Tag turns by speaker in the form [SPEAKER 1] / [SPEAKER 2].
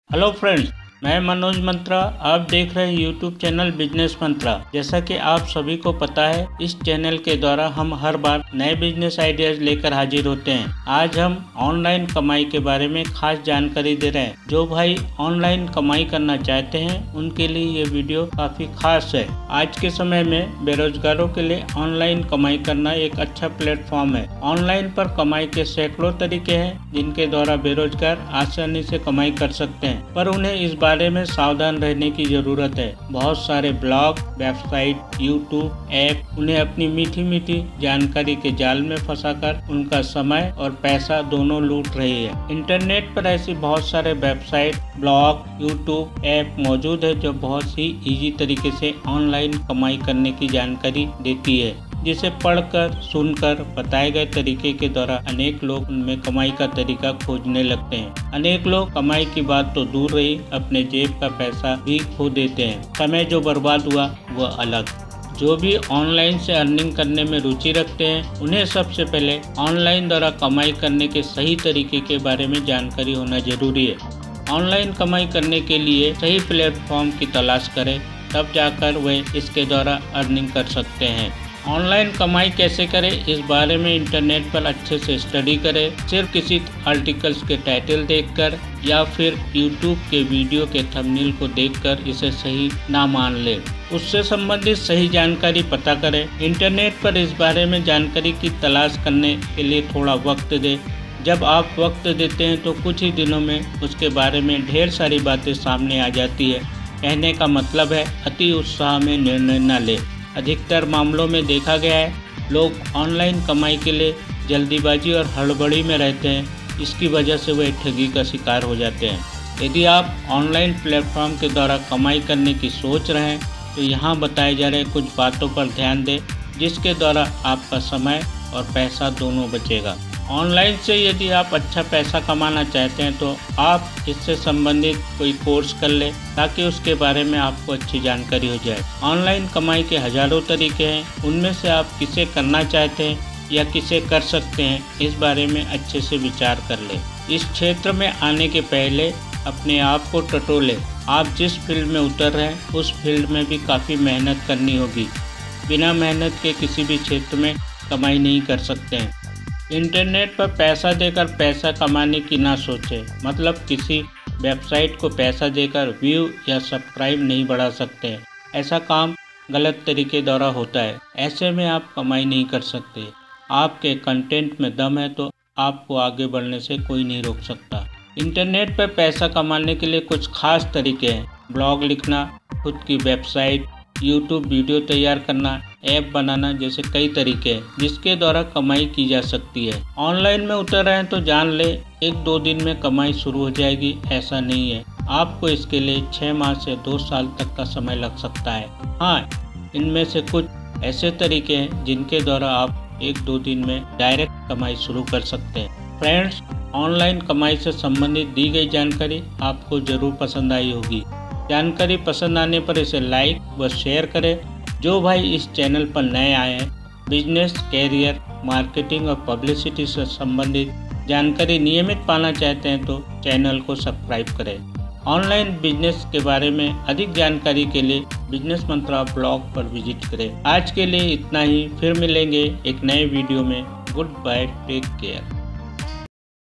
[SPEAKER 1] Hello friends, मैं मनोज मंत्रा। आप देख रहे हैं यूट्यूब चैनल बिजनेस मंत्रा। जैसा कि आप सभी को पता है, इस चैनल के द्वारा हम हर बार नए बिजनेस आइडियाज लेकर हाजिर होते हैं। आज हम ऑनलाइन कमाई के बारे में खास जानकारी दे रहे हैं। जो भाई ऑनलाइन कमाई करना चाहते हैं उनके लिए ये वीडियो काफी खास है। आज के समय में बेरोजगारों के लिए ऑनलाइन कमाई करना एक अच्छा प्लेटफॉर्म है। ऑनलाइन पर कमाई के सैकड़ों तरीके हैं जिनके द्वारा बेरोजगार आसानी से कमाई कर सकते हैं, पर उन्हें इस बारे में सावधान रहने की जरूरत है। बहुत सारे ब्लॉग, वेबसाइट, यूट्यूब ऐप उन्हें अपनी मीठी मीठी जानकारी के जाल में फंसाकर उनका समय और पैसा दोनों लूट रही है। इंटरनेट पर ऐसी बहुत सारे वेबसाइट, ब्लॉग, यूट्यूब ऐप मौजूद है जो बहुत ही इजी तरीके से ऑनलाइन कमाई करने की जानकारी देती है, जिसे पढ़कर सुनकर बताए गए तरीके के द्वारा अनेक लोग उनमें कमाई का तरीका खोजने लगते हैं। अनेक लोग कमाई की बात तो दूर रही, अपने जेब का पैसा भी खो देते हैं। समय जो बर्बाद हुआ वह अलग। जो भी ऑनलाइन से अर्निंग करने में रुचि रखते हैं उन्हें सबसे पहले ऑनलाइन द्वारा कमाई करने के सही तरीके के बारे में जानकारी होना जरूरी है। ऑनलाइन कमाई करने के लिए सही प्लेटफॉर्म की तलाश करें, तब जाकर वे इसके द्वारा अर्निंग कर सकते हैं। ऑनलाइन कमाई कैसे करें, इस बारे में इंटरनेट पर अच्छे से स्टडी करें। सिर्फ किसी आर्टिकल्स के टाइटल देखकर या फिर यूट्यूब के वीडियो के थंबनेल को देखकर इसे सही ना मान लें। उससे संबंधित सही जानकारी पता करें। इंटरनेट पर इस बारे में जानकारी की तलाश करने के लिए थोड़ा वक्त दें। जब आप वक्त देते हैं तो कुछ ही दिनों में उसके बारे में ढेर सारी बातें सामने आ जाती है। कहने का मतलब है, अति उत्साह में निर्णय न लें। अधिकतर मामलों में देखा गया है, लोग ऑनलाइन कमाई के लिए जल्दीबाजी और हड़बड़ी में रहते हैं। इसकी वजह से वे ठगी का शिकार हो जाते हैं। यदि आप ऑनलाइन प्लेटफॉर्म के द्वारा कमाई करने की सोच रहे हैं तो यहाँ बताए जा रहे कुछ बातों पर ध्यान दें, जिसके द्वारा आपका समय और पैसा दोनों बचेगा। ऑनलाइन से यदि आप अच्छा पैसा कमाना चाहते हैं तो आप इससे संबंधित कोई कोर्स कर लें, ताकि उसके बारे में आपको अच्छी जानकारी हो जाए। ऑनलाइन कमाई के हजारों तरीके हैं, उनमें से आप किसे करना चाहते हैं या किसे कर सकते हैं, इस बारे में अच्छे से विचार कर लें। इस क्षेत्र में आने के पहले अपने आप को टटोलें। आप जिस फील्ड में उतर रहे हैं उस फील्ड में भी काफ़ी मेहनत करनी होगी। बिना मेहनत के किसी भी क्षेत्र में कमाई नहीं कर सकते हैं। इंटरनेट पर पैसा देकर पैसा कमाने की ना सोचें। मतलब किसी वेबसाइट को पैसा देकर व्यू या सब्सक्राइब नहीं बढ़ा सकते हैं। ऐसा काम गलत तरीके द्वारा होता है। ऐसे में आप कमाई नहीं कर सकते। आपके कंटेंट में दम है तो आपको आगे बढ़ने से कोई नहीं रोक सकता। इंटरनेट पर पैसा कमाने के लिए कुछ खास तरीके हैं। ब्लॉग लिखना, खुद की वेबसाइट, यूट्यूब वीडियो तैयार करना, ऐप बनाना जैसे कई तरीके हैं जिसके द्वारा कमाई की जा सकती है। ऑनलाइन में उतर रहे हैं तो जान ले 1-2 दिन में कमाई शुरू हो जाएगी, ऐसा नहीं है। आपको इसके लिए 6 माह से 2 साल तक का समय लग सकता है। हाँ, इनमें से कुछ ऐसे तरीके हैं जिनके द्वारा आप 1-2 दिन में डायरेक्ट कमाई शुरू कर सकते हैं। फ्रेंड्स, ऑनलाइन कमाई से संबंधित दी गई जानकारी आपको जरूर पसंद आई होगी। जानकारी पसंद आने पर इसे लाइक व शेयर करें। जो भाई इस चैनल पर नए आए हैं, बिजनेस, कैरियर, मार्केटिंग और पब्लिसिटी से संबंधित जानकारी नियमित पाना चाहते हैं तो चैनल को सब्सक्राइब करें। ऑनलाइन बिजनेस के बारे में अधिक जानकारी के लिए बिजनेस मंत्रा ब्लॉग पर विजिट करें। आज के लिए इतना ही, फिर मिलेंगे एक नए वीडियो में। Good bye, take care.